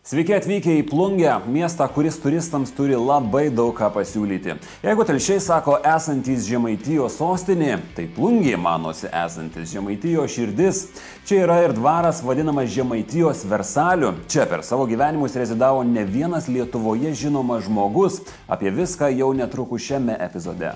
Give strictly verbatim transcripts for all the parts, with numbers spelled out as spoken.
Sveiki atvykę į Plungę, miestą, kuris turistams turi labai daug ką pasiūlyti. Jeigu telšiai sako esantys Žemaitijos sostinė, tai Plungė manosi esantis Žemaitijos širdis. Čia yra ir dvaras vadinamas Žemaitijos Versaliu. Čia per savo gyvenimus rezidavo ne vienas Lietuvoje žinomas žmogus. Apie viską jau netrukus šiame epizode.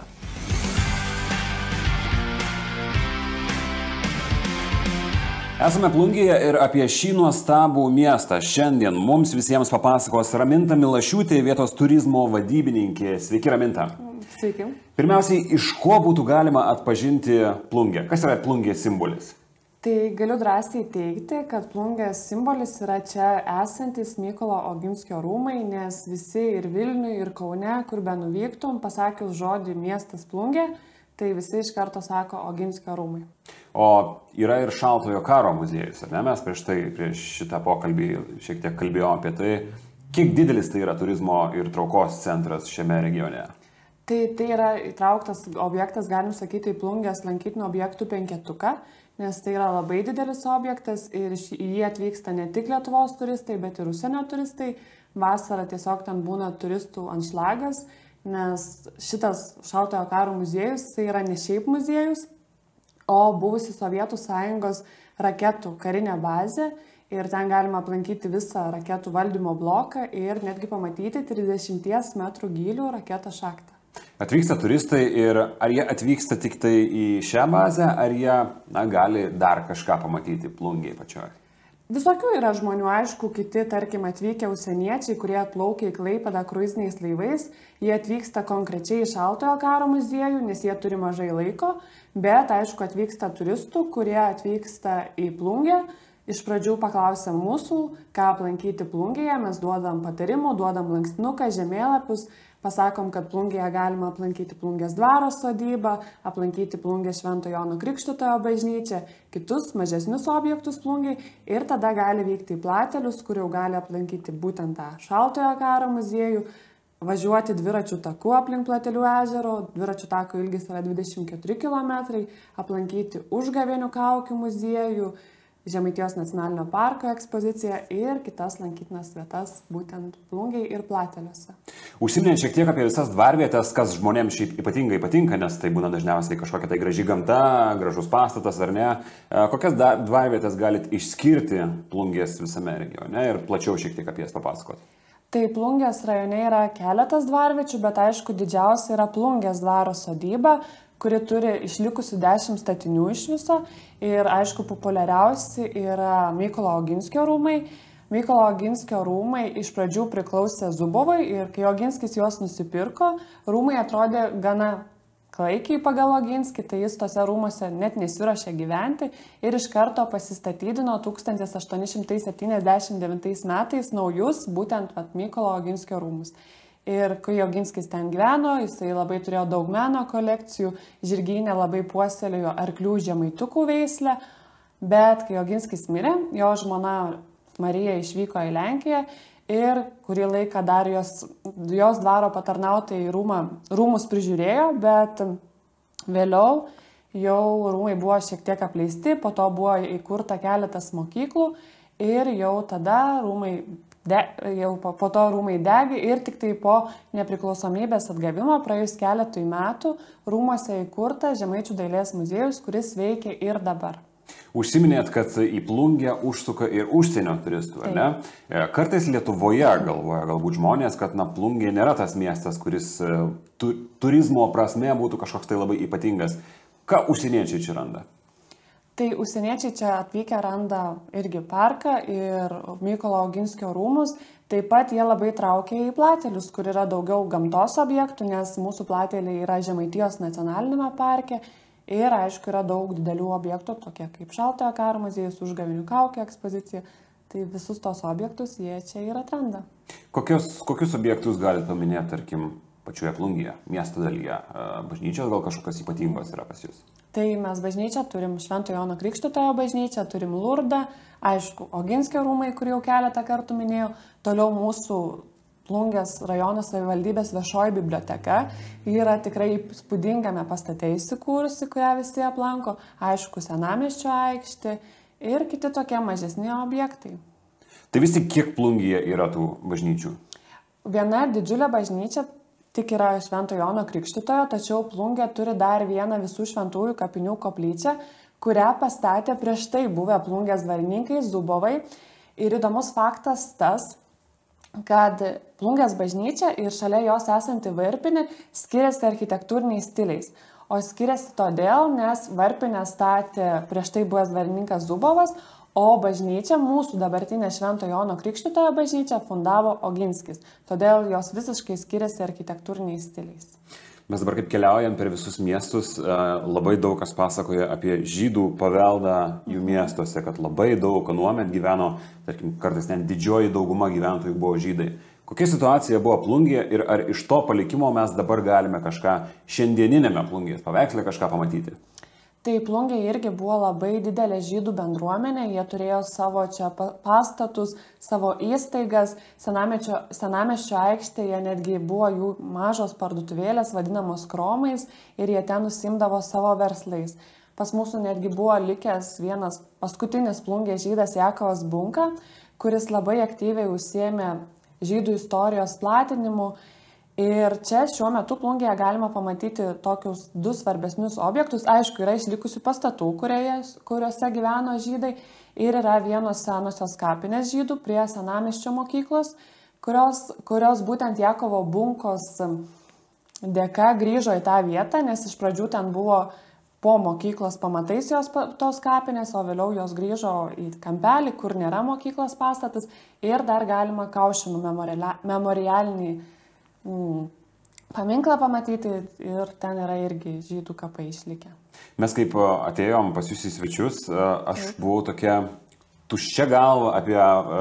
Esame Plungėje ir apie šį nuostabų miestą šiandien mums visiems papasakos Raminta Milašiūtė, vietos turizmo vadybininkė. Sveiki, Raminta. Sveiki. Pirmiausiai, iš ko būtų galima atpažinti Plungę? Kas yra Plungės simbolis? Tai galiu drąsiai teigti, kad Plungės simbolis yra čia esantis Mykolo Oginskio rūmai, nes visi ir Vilniuje, ir Kaune, kur be nuvyktum, pasakius žodį miestas Plungė, tai visi iš karto sako Oginskio rūmai. O yra ir Šaltojo karo muziejus, ar ne? Mes prieš tai, prieš šitą pokalbį šiek tiek kalbėjome apie tai, kiek didelis tai yra turizmo ir traukos centras šiame regione. Tai, tai yra įtrauktas objektas, galim sakyti, į Plungės lankytinų objektų penketuką, nes tai yra labai didelis objektas ir į jį atvyksta ne tik Lietuvos turistai, bet ir užsienio turistai. Vasarą tiesiog ten būna turistų anšlagas, nes šitas Šaltojo karo muziejus tai yra ne šiaip muziejus, o buvusi Sovietų sąjungos raketų karinė bazė ir ten galima aplankyti visą raketų valdymo bloką ir netgi pamatyti trisdešimties metrų gylių raketą šachtą. Atvyksta turistai ir ar jie atvyksta tik tai į šią bazę, ar jie na, gali dar kažką pamatyti Plungėje pačioje? Visokių yra žmonių, aišku, kiti, tarkim, atvykę užsieniečiai, kurie atplaukia į Klaipėdą kruiziniais laivais, jie atvyksta konkrečiai į Šaltojo karo muziejų, nes jie turi mažai laiko, bet, aišku, atvyksta turistų, kurie atvyksta į Plungę. Iš pradžių paklausia mūsų, ką aplankyti Plungėje, mes duodam patarimų, duodam lankstinuką, žemėlapius, pasakom, kad Plungėje galima aplankyti Plungės dvaro sodybą, aplankyti Plungės Švento Jono Krikštytojo bažnyčią, kitus mažesnius objektus Plungėje ir tada gali vykti į Platelius, kur jau gali aplankyti būtent tą Šaltojo karo muziejų, važiuoti dviračių taku aplink Platelių ežero, dviračių tako ilgis yra dvidešimt keturi kilometrai, aplankyti Užgavėnių kaukių muziejų, Žemaitijos nacionalinio parko ekspoziciją ir kitas lankytinas vietas būtent Plungėje ir Plateliuose. Užsiminėt šiek tiek apie visas dvarvietes, kas žmonėms šiaip ypatingai patinka, nes tai būna dažniausiai kažkokia tai graži gamta, gražus pastatas ar ne. Kokias dvarvietės galit išskirti Plungės visame regione ir plačiau šiek tiek apie jas papasakoti? Tai Plungės rajone yra keletas dvarviečių, bet aišku didžiausia yra Plungės dvaro sodyba, kuri turi išlikusių dešimt statinių iš viso ir, aišku, populiariausi yra Mykolo Oginskio rūmai. Mykolo Oginskio rūmai iš pradžių priklausė Zubovui ir kai Oginskis juos nusipirko, rūmai atrodė gana klaikiai pagal Oginskį, tai jis tose rūmose net nesiruošė gyventi ir iš karto pasistatydino tūkstantis aštuoni šimtai septyniasdešimt devintais metais naujus, būtent vat, Mykolo Oginskio rūmus. Ir kai Oginskis ten gyveno, jisai labai turėjo daug meno kolekcijų, žirgynė labai puoselėjo arklių žemaitukų veislę, bet kai Oginskis mirė, jo žmona Marija išvyko į Lenkiją ir kurį laiką dar jos, jos dvaro patarnautojai rūmą, rūmus prižiūrėjo, bet vėliau jau rūmai buvo šiek tiek apleisti, po to buvo įkurta keletas mokyklų ir jau tada rūmai De, jau po, po to rūmai degė ir tik tai po nepriklausomybės atgavimo praėjus keletui metų rūmuose įkurta Žemaičių dailės muziejus, kuris veikia ir dabar. Užsiminėt, kad į Plungę užsuka ir užsienio turistų, ar ne? Kartais Lietuvoje galvoja galbūt žmonės, kad na, Plungė nėra tas miestas, kuris tu, turizmo prasme būtų kažkoks tai labai ypatingas. Ką užsieniečiai čia randa? Tai užsieniečiai čia atvykę randa irgi parką ir Mykolo Oginskio rūmus. Taip pat jie labai traukia į Platelius, kur yra daugiau gamtos objektų, nes mūsų Plateliai yra Žemaitijos nacionalinėme parke. Ir aišku, yra daug didelių objektų, tokie kaip Šaltojo karo muziejus, Užgavėnių kaukių ekspozicija. Tai visus tos objektus jie čia ir atranda. Kokius, kokius objektus galite paminėti, tarkim, pačioje Plungėje, miesto dalyje? Bažnyčios gal kažkokios ypatingos yra pas jūs? Tai mes bažnyčią turim Švento Jono Krikštytojo bažnyčią, turim Lurdą, aišku, Oginskio rūmai, kur jau keletą kartų minėjau, toliau mūsų Plungės rajono savivaldybės viešoji biblioteka, ji yra tikrai įspūdingame pastate įsikūrusi, kurią visi aplanko, aišku, Senamiesčio aikštė ir kiti tokie mažesni objektai. Tai vis tik kiek Plungėje yra tų bažnyčių? Viena didžiulė bažnyčia tik yra Švento Jono Krikštytojo, tačiau Plungė turi dar vieną visų šventųjų kapinių koplyčią, kurią pastatė prieš tai buvę Plungės dvarininkai Zubovai. Ir įdomus faktas tas, kad Plungės bažnyčia ir šalia jos esanti varpinė skiriasi architektūriniais stiliais. O skiriasi todėl, nes varpinę statė prieš tai buvęs dvarininkas Zubovas, o bažnyčia, mūsų dabartinė Švento Jono Krikštytojo bažnyčia, fundavo Oginskis. Todėl jos visiškai skiriasi architektūriniais stiliais. Mes dabar kaip keliaujam per visus miestus, labai daug kas pasakoja apie žydų paveldą jų miestuose, kad labai daug anuomet gyveno, tarkim, kartais net didžioji dauguma gyventojų buvo žydai. Kokia situacija buvo Plungėje ir ar iš to palikimo mes dabar galime kažką šiandieninėme Plungės paveiksle kažką pamatyti? Tai Plungėje irgi buvo labai didelė žydų bendruomenė, jie turėjo savo čia pastatus, savo įstaigas, senamiesčio, senamiesčio aikštėje netgi buvo jų mažos parduotuvėlės, vadinamos kromais, ir jie ten užsiimdavo savo verslais. Pas mūsų netgi buvo likęs vienas paskutinis Plungės žydas Jakovas Bunka, kuris labai aktyviai užsiėmė žydų istorijos platinimu. Ir čia šiuo metu Plungėje galima pamatyti tokius du svarbesnius objektus. Aišku, yra išlikusių pastatų, kuriuose gyveno žydai, ir yra vienos senosios kapinės žydų prie senamiesčio mokyklos, kurios, kurios būtent Jakovo Bunkos dėka grįžo į tą vietą, nes iš pradžių ten buvo po mokyklos pamatais jos tos kapinės, o vėliau jos grįžo į kampelį, kur nėra mokyklos pastatas, ir dar galima Kaušinų memorialinį Mm. paminklą pamatyti, ir ten yra irgi žydų kapai išlikę. Mes kaip atėjom pas jūs į svečius, aš buvau tokia tuščia galva apie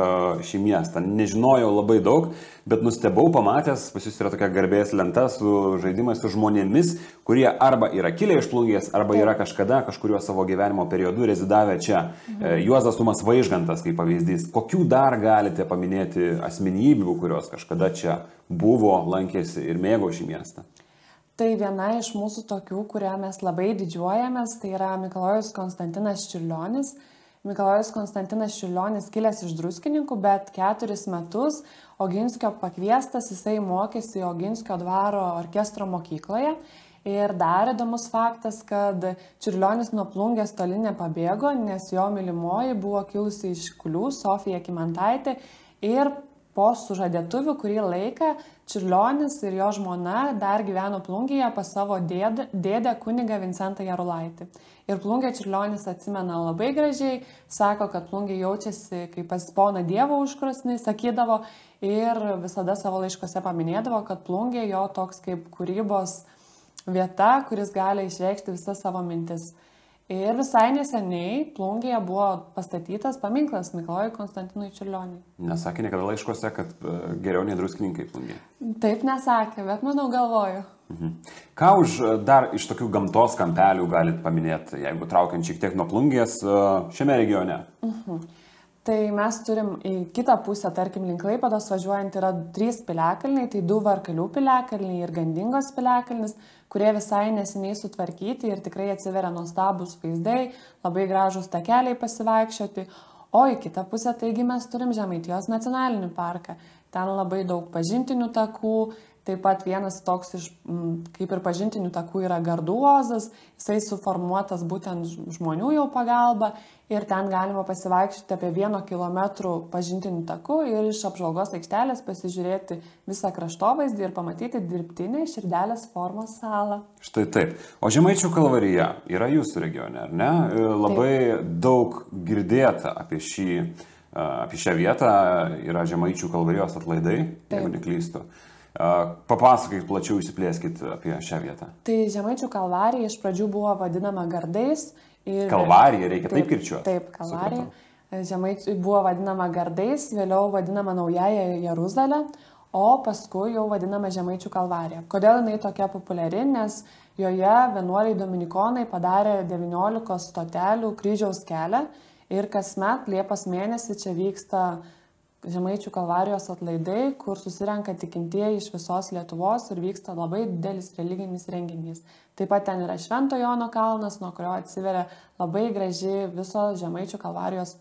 šį miestą. Nežinojau labai daug, bet nustebau pamatęs, pas jūs yra tokia garbės lenta su žaidimais su žmonėmis, kurie arba yra kilę iš Plungės, arba yra kažkada kažkuriuo savo gyvenimo periodu rezidavę čia. Mhm. Juozas Tumas Vaižgantas kaip pavyzdys. Kokių dar galite paminėti asmenybių, kurios kažkada čia buvo, lankėsi ir mėgo šį miestą? Tai viena iš mūsų tokių, kurią mes labai didžiuojamės, tai yra Mikalojus Konstantinas Čiurlionis. Mikalojus Konstantinas Čiurlionis kilęs iš Druskininkų, bet keturis metus Oginskio pakviestas, jisai mokėsi Oginskio dvaro orkestro mokykloje. Ir dar įdomus faktas, kad Čiurlionis nuo Plungės toli nepabėgo, nes jo mylimoji buvo kilusi iš Kulių, Sofija Kymantaitė, ir po sužadėtuvių kurį laiką Čiurlionis ir jo žmona dar gyveno Plungėje pas savo dėdę, dėdę kunigą Vincentą Jarulaitį. Ir Plungė Čiurlionis atsimena labai gražiai, sako, kad Plungė jaučiasi kaip pas poną Dievo užkrosnį, sakydavo, ir visada savo laiškose paminėdavo, kad Plungė jo toks kaip kūrybos vieta, kuris gali išreikšti visas savo mintis. Ir visai neseniai Plungėje buvo pastatytas paminklas Mikalojui Konstantinui Čiurlioniui. Nesakė niekada laiškose, kad geriau nei Druskininkai Plungėje? Taip nesakė, bet manau galvoju. Mhm. Ką už dar iš tokių gamtos kampelių galit paminėti, jeigu traukiant šiek tiek nuo Plungės šiame regione? Mhm. Tai mes turim į kitą pusę, tarkim, link Klaipėdos važiuojant yra trys piliakalniai, tai du Varkalių piliakalniai ir Gandingos piliakalnis, kurie visai neseniai sutvarkyti ir tikrai atsiveria nuostabūs vaizdai, labai gražūs takeliai pasivaikščioti. O į kitą pusę, taigi mes turim Žemaitijos nacionalinį parką. Ten labai daug pažintinių takų, taip pat vienas toks iš, kaip ir pažintinių takų, yra Gardų ozas, jisai suformuotas būtent žmonių jau pagalba, ir ten galima pasivaikščioti apie vieno kilometrų pažintinių takų ir iš apžvalgos aikštelės pasižiūrėti visą kraštovaizdį ir pamatyti dirbtinę širdelės formos salą. Štai taip. O Žemaičių kalvarija yra jūsų regione, ar ne? Labai taip. Daug girdėta apie, šį, apie šią vietą, yra Žemaičių kalvarijos atlaidai, taip. Jeigu neklystu. Papasakokit plačiau, išsiplėskit apie šią vietą. Tai Žemaičių kalvarija iš pradžių buvo vadinama Gardais. Ir, kalvarija, reikia taip, taip kirčiuoti. Taip, kalvarija. Žemaičių buvo vadinama Gardais, vėliau vadinama Naująja Jeruzalė, o paskui jau vadinama Žemaičių kalvarija. Kodėl jinai tokia populiari? Nes joje vienuoliai dominikonai padarė devyniolikos stotelių kryžiaus kelią, ir kasmet Liepos mėnesį čia vyksta Žemaičių kalvarijos atlaidai, kur susirenka tikintieji iš visos Lietuvos ir vyksta labai didelis religinis renginys. Taip pat ten yra Švento Jono kalnas, nuo kurio atsiveria labai graži viso Žemaičių kalvarijos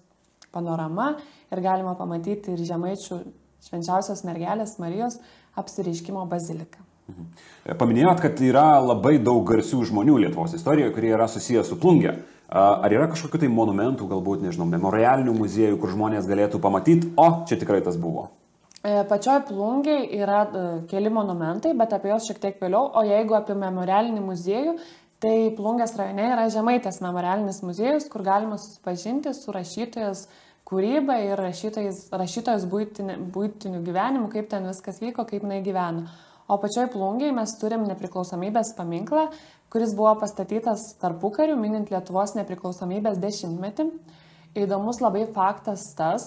panorama ir galima pamatyti ir Žemaičių švenčiausios mergelės Marijos apsireiškimo baziliką. Paminėjot, kad yra labai daug garsių žmonių Lietuvos istorijoje, kurie yra susijęs su Plungė. Ar yra kažkokių tai monumentų, galbūt, nežinau, memorialinių muziejų, kur žmonės galėtų pamatyti, o čia tikrai tas buvo? Pačioj Plungėj yra keli monumentai, bet apie juos šiek tiek vėliau, o jeigu apie memorialinį muziejų, tai Plungės rajone yra Žemaitės memorialinis muziejus, kur galima susipažinti su rašytojas kūryba ir rašytojos būtiniu gyvenimu, kaip ten viskas vyko, kaip jinai gyveno. O pačioj Plungėj mes turim nepriklausomybės paminklą, kuris buvo pastatytas tarpukariu, minint Lietuvos nepriklausomybės dešimtmetį. Įdomus labai faktas tas,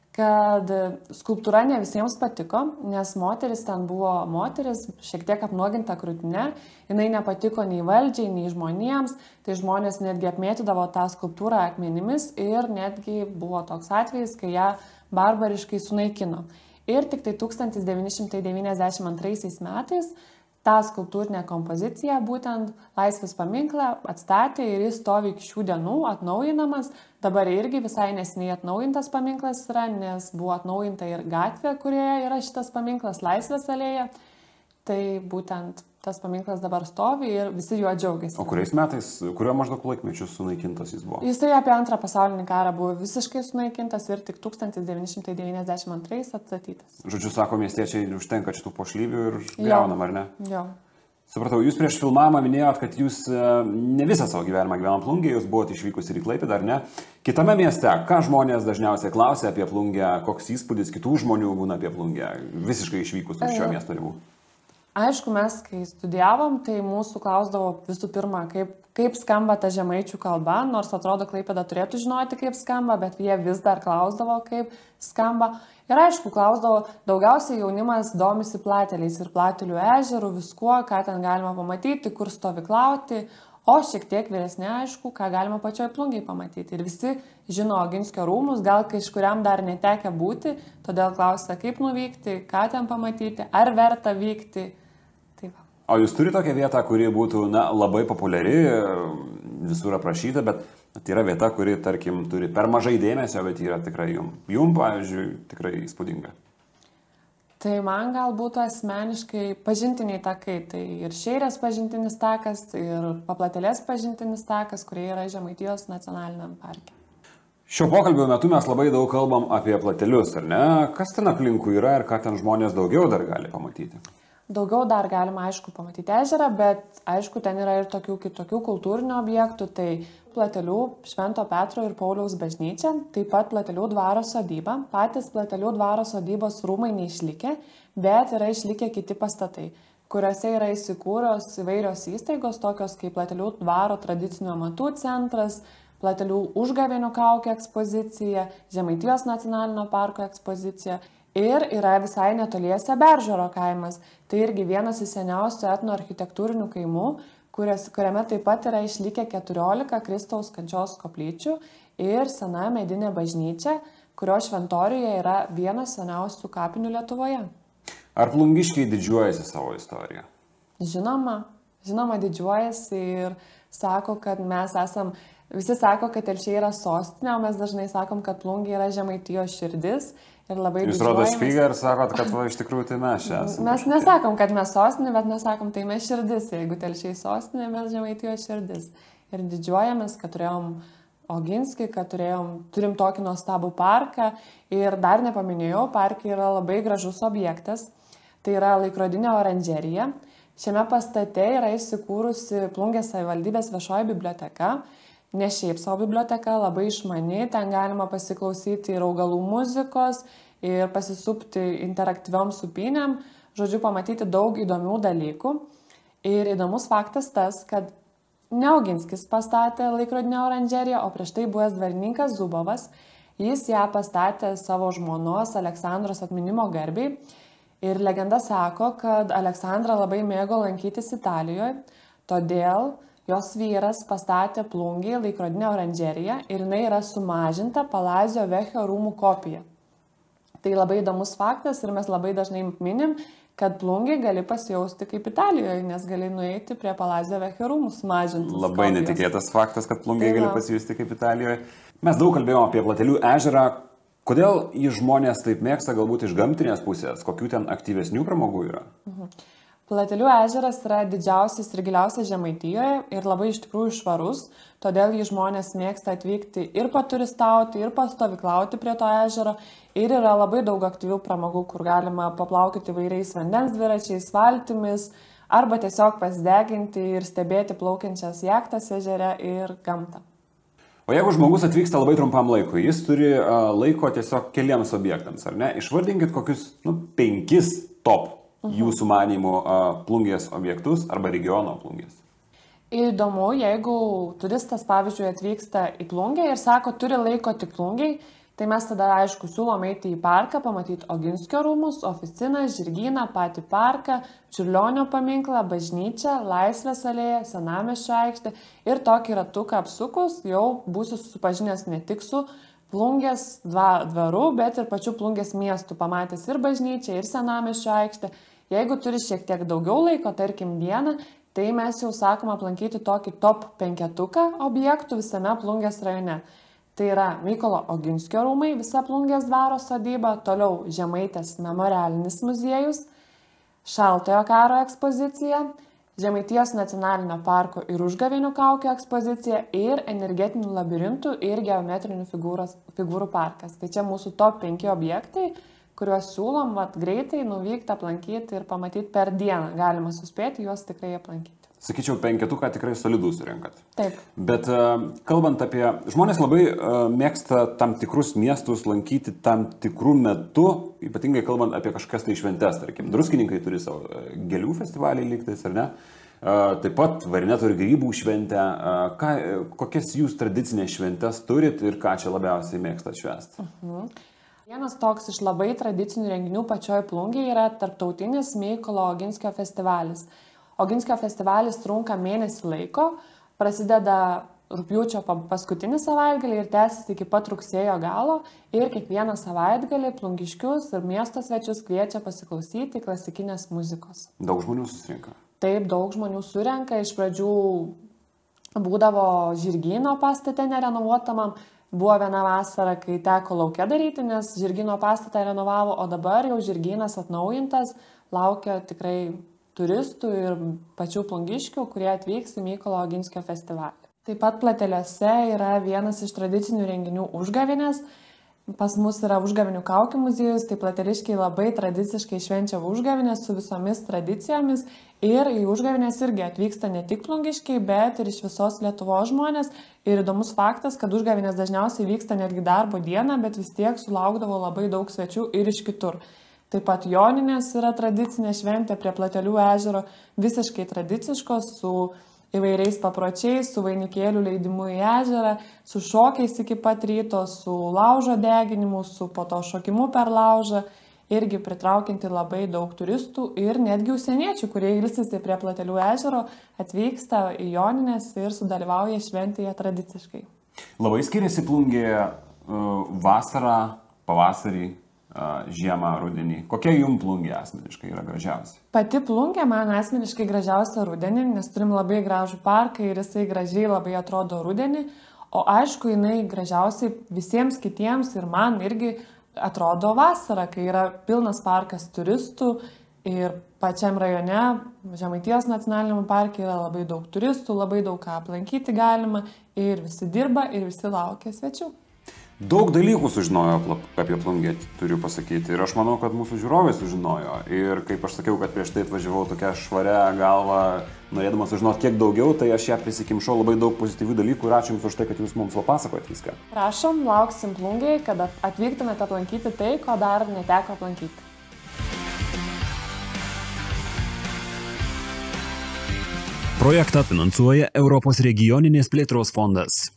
kad skulptūra ne visiems patiko, nes moteris ten buvo moteris, šiek tiek apnuoginta krūtine, jinai nepatiko nei valdžiai, nei žmonėms, tai žmonės netgi apmėtydavo tą skulptūrą akmenimis ir netgi buvo toks atvejis, kai ją barbariškai sunaikino. Ir tik tai tūkstantis devyni šimtai devyniasdešimt antraisiais metais tą skulptūrinę kompoziciją, būtent Laisvės paminklą, atstatė ir jis stovi iki šių dienų atnaujinamas. Dabar irgi visai nesiniai atnaujintas paminklas yra, nes buvo atnaujinta ir gatvė, kurioje yra šitas paminklas, Laisvės alėja. Tai būtent tas paminklas dabar stovi ir visi juo džiaugiasi. O kuriais metais, kurio maždaug laikmečių sunaikintas jis buvo? Jisai apie antrą pasaulinį karą buvo visiškai sunaikintas ir tik tūkstantis devyni šimtai devyniasdešimt antrais atstatytas. Žodžiu, sako, miestiečiai užtenka šitų pošlyvių ir griaunam, ar ne? Jo. Supratau, jūs prieš filmavimą minėjot, kad jūs ne visą savo gyvenimą gyvenat Plungėje, jūs buvote išvykusi ir į Klaipėdą, ar ne? Kitame mieste, ką žmonės dažniausiai klausia apie Plungę, koks įspūdis kitų žmonių būna apie Plungę, visiškai išvykus iš šio miesto ribų? Aišku, mes, kai studijavom, tai mūsų klausdavo visų pirma, kaip, kaip skamba ta žemaičių kalba, nors atrodo, Klaipėda turėtų žinoti, kaip skamba, bet jie vis dar klausdavo, kaip skamba. Ir aišku, klausdavo, daugiausiai jaunimas domisi plateliais ir platelių ežerų, viskuo, ką ten galima pamatyti, kur stovyklauti, o šiek tiek vyresnė, aišku, ką galima pačioj Plungėj pamatyti. Ir visi žino Oginskio rūmus, gal kažkuriam dar netekę būti, todėl klausia, kaip nuvykti, ką ten pamatyti, ar verta vykti. O jūs turite tokią vietą, kuri būtų na, labai populiari, visur aprašyta, bet tai yra vieta, kuri, tarkim, turi per mažai dėmesio, bet yra tikrai jum, jum pavyzdžiui, tikrai įspūdinga? Tai man gal būtų asmeniškai pažintiniai takai, tai ir Šeirės pažintinis takas, ir Paplatelės pažintinis takas, kurie yra Žemaitijos nacionaliniam parke. Šio pokalbio metu mes labai daug kalbam apie platelius, ar ne? Kas ten aplinkui yra ir ką ten žmonės daugiau dar gali pamatyti? Daugiau dar galima, aišku, pamatyti ežerą, bet, aišku, ten yra ir tokių kitokių kultūrinių objektų, tai Platelių Švento Petro ir Pauliaus bažnyčia, taip pat Platelių dvaro sodyba. Patys Platelių dvaro sodybos rūmai neišlikę, bet yra išlikę kiti pastatai, kuriuose yra įsikūrios įvairios įstaigos, tokios kaip Platelių dvaro tradicinių amatų centras, Platelių užgavėnių kaukių ekspozicija, Žemaitijos nacionalinio parko ekspozicija. Ir yra visai netoliese Beržoro kaimas. Tai irgi vienas iš seniausių etnoarchitektūrinių kaimų, kurias, kuriame taip pat yra išlikę keturiolika Kristaus kančios koplyčių ir sena medinė bažnyčia, kurio šventoriuje yra vienas seniausių kapinių Lietuvoje. Ar plungiškiai didžiuojasi savo istoriją? Žinoma, žinoma didžiuojasi ir sako, kad mes esam, visi sako, kad Telšiai yra sostinė, o mes dažnai sakom, kad Plungė yra Žemaitijos širdis. Jūs rodo špygą ir sakot, kad va, iš tikrųjų tai mes čia esame. Mes nesakom, kad mes sostinė, bet mes sakom, tai mes širdis. Jeigu Telšiai sostinė, mes Žemaitijos širdis. Ir didžiuojamės, kad turėjom Oginskį, kad turėjom, turim tokį nuostabų parką. Ir dar nepaminėjau, parke yra labai gražus objektas. Tai yra laikrodinė oranžerija. Šiame pastate yra įsikūrusi Plungės savivaldybės viešoji biblioteka. Ne šiaip savo biblioteka, labai išmani, ten galima pasiklausyti ir augalų muzikos, ir pasisupti interaktyviom supynėm, žodžiu, pamatyti daug įdomių dalykų. Ir įdomus faktas tas, kad ne Oginskis pastatė laikrodinę oranžeriją, o prieš tai buvęs dvarininkas Zubovas, jis ją pastatė savo žmonos Aleksandros atminimo garbiai. Ir legenda sako, kad Aleksandra labai mėgo lankytis Italijoje, todėl jos vyras pastatė Plungėje laikrodinę oranžeriją ir jinai yra sumažinta Palazzo Vecchio rūmų kopija. Tai labai įdomus faktas ir mes labai dažnai minim, kad Plungėje gali pasijausti kaip Italijoje, nes gali nueiti prie Palazzo Vecchio rūmų sumažintus. Labai kopijos. Netikėtas faktas, kad Plungėje gali pasijusti kaip Italijoje. Mes daug kalbėjome apie Platelių ežerą. Kodėl jį žmonės taip mėgsta, galbūt iš gamtinės pusės? Kokių ten aktyvesnių pramogų yra? Mhm. Platelių ežeras yra didžiausias ir giliausias Žemaitijoje ir labai iš tikrųjų švarus, todėl jį žmonės mėgsta atvykti ir paturistauti, ir pastovyklauti prie to ežero. Ir yra labai daug aktyvių pramogų, kur galima paplaukyti įvairiais vandens dviračiais, valtimis, arba tiesiog pasideginti ir stebėti plaukiančias jachtas ežere ir gamtą. O jeigu žmogus atvyksta labai trumpam laikui, jis turi uh, laiko tiesiog keliems objektams, ar ne? Išvardinkit kokius nu, penkis top uh-huh. jūsų manymų uh, plungės objektus arba regiono plungės. Įdomu, jeigu turistas, pavyzdžiui, atvyksta į Plungę ir sako, turi laiko tik Plungiai, tai mes tada, aišku, siūlom eiti į parką, pamatyti Oginskio rūmus, oficiną, žirgyną, patį parką, Čiurlionio paminklą, bažnyčią, Laisvės alėją, Senamiesčio aikštę ir tokį ratuką apsukus jau būsiu susipažinęs ne tik su Plungės dvaru, bet ir pačiu Plungės miestu, pamatęs ir bažnyčią, ir Senamiesčio aikštę. Jeigu turi šiek tiek daugiau laiko, tarkim dieną, tai mes jau sakom aplankyti tokį top penketuką objektų visame Plungės rajone. Tai yra Mykolo Oginskio rūmai, visa Plungės dvaro sodyba, toliau Žemaitės memorialinis muziejus, Šaltojo karo ekspozicija, Žemaitijos nacionalinio parko ir užgavėnių kaukių ekspozicija ir energetinių labirintų ir geometrinių figūros, figūrų parkas. Tai čia mūsų top penki objektai, kuriuos siūlom vat, greitai nuvykti, aplankyti ir pamatyti per dieną. Galima suspėti juos tikrai aplankyti. Sakyčiau, penketuką tikrai solidų surinkat. Taip. Bet uh, kalbant apie... Žmonės labai uh, mėgsta tam tikrus miestus lankyti tam tikrų metų, ypatingai kalbant apie kažkas tai šventes, tarkim. Druskininkai turi savo uh, gėlių festivalį lygtais, ar ne? Uh, taip pat Varne turi grybų šventę. Uh, ką, kokias jūs tradicinės šventes turit ir ką čia labiausiai mėgstat švęsti? Uh-huh. Vienas toks iš labai tradicinių renginių pačioj Plungėje yra tarptautinis Mykolo Oginskio festivalis. Oginskio festivalis trunka mėnesį laiko, prasideda rugpjūčio paskutinį savaitgalį ir tęsis iki pat rugsėjo galo ir kiekvieną savaitgalį plungiškius ir miesto svečius kviečia pasiklausyti klasikinės muzikos. Daug žmonių susirinka? Taip, daug žmonių surenka. Iš pradžių būdavo žirgyno pastate nerenovuotamam, buvo viena vasara, kai teko lauke daryti, nes žirgyno pastatą renovavo, o dabar jau žirgynas atnaujintas, laukia tikrai turistų ir pačių plungiškių, kurie atvyks į Mykolo Oginskio festivalį. Taip pat Plateliuose yra vienas iš tradicinių renginių užgavėnės. Pas mus yra užgavėnių kaukių muziejus, tai plateliškiai labai tradiciškai švenčia užgavėnės su visomis tradicijomis ir į užgavėnės irgi atvyksta ne tik plungiškiai, bet ir iš visos Lietuvos žmonės. Ir įdomus faktas, kad užgavėnės dažniausiai vyksta netgi darbo dieną, bet vis tiek sulaukdavo labai daug svečių ir iš kitur. Taip pat Joninės yra tradicinė šventė prie Platelių ežero, visiškai tradiciškos, su įvairiais papročiais, su vainikėlių leidimu į ežerą, su šokiais iki pat ryto, su laužo deginimu, su po to šokimu per laužą, irgi pritraukianti labai daug turistų ir netgi užsieniečių, kurie ilsisi prie Platelių ežero, atvyksta į Joninės ir sudalyvauja šventėje tradiciškai. Labai skiriasi Plungėje vasarą, pavasarį, žiemą, rudenį. Kokia jums Plungė asmeniškai yra gražiausia? Pati Plungė man asmeniškai gražiausia rudenį, nes turim labai gražų parką ir jisai gražiai labai atrodo rudenį. O aišku, jinai gražiausiai visiems kitiems ir man irgi atrodo vasarą, kai yra pilnas parkas turistų ir pačiam rajone, Žemaitijos nacionaliniame parke yra labai daug turistų, labai daug ką aplankyti galima ir visi dirba ir visi laukia svečių. Daug dalykų sužinojo apie Plungę, turiu pasakyti, ir aš manau, kad mūsų žiūrovai sužinojo. Ir kaip aš sakiau, kad prieš tai atvažiavau tokia švaria galva, norėdamas sužinoti kiek daugiau, tai aš ją prisikimšau labai daug pozityvių dalykų ir ačiū Jums už tai, kad Jūs mums papasakojat viską. Prašom, lauksim Plungėje, kad atvyktumėte aplankyti tai, ko dar neteko aplankyti. Projektą finansuoja Europos regioninės plėtros fondas.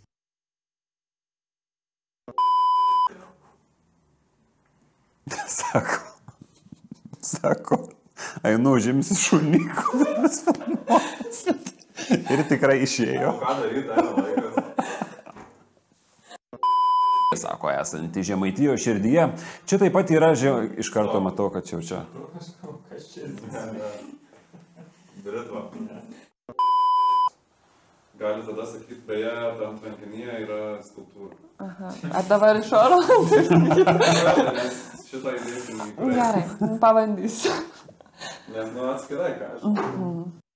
Sako, sako, einu užimsi šunį, kuris filmuosi. Ir tikrai išėjo. Ką daryti, eina laikas. Sako, esanti Žemaitijos širdyje. Čia taip pat yra, žem... iš karto matau, kad čia čia. Kas čia? Britva. gali tada sakyti, beje, tam tvenkinyje yra skulptūra. Aha. Ar dabar iš oro? Nes šitą įdėsim į projektą. Gerai, pabandysiu. Nes nu atskirai, ką aš.